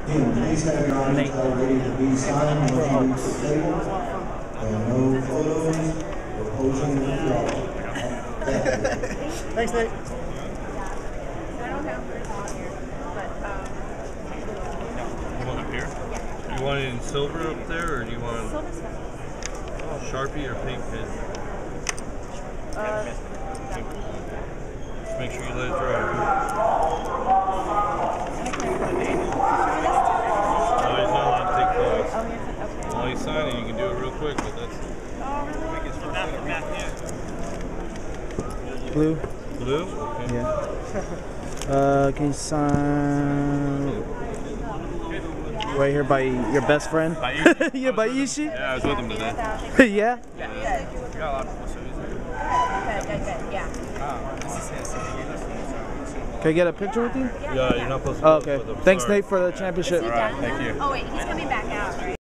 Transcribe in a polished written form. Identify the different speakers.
Speaker 1: Please have your items all ready to be signed when you reach the table. And no photos or posing with the audience.
Speaker 2: Thanks, Nate.
Speaker 3: I don't have yours on here, but
Speaker 4: You want it here?
Speaker 3: yeah.
Speaker 4: You want it in silver up there, or do you want
Speaker 3: Silver's fine.
Speaker 4: Sharpie or pink pen? Just make sure you let it dry. No, he's not allowed to take photos.
Speaker 3: Oh, yes, okay.
Speaker 4: While he's signing, you can do it real quick, but that's
Speaker 2: Blue.
Speaker 4: blue. Okay.
Speaker 2: Yeah. Can you sign right here by your best friend?
Speaker 4: By Ishi?
Speaker 2: Yeah, by Ishi.
Speaker 4: Yeah, I was with him today.
Speaker 2: Yeah.
Speaker 3: Good, yeah.
Speaker 2: Can I get a picture with you?
Speaker 4: Yeah, you're not supposed to.
Speaker 2: Oh, okay.
Speaker 4: With him.
Speaker 2: Thanks,
Speaker 4: Sorry.
Speaker 2: Nate, for the championship.
Speaker 3: All right, thank you. Oh, wait, he's coming back out.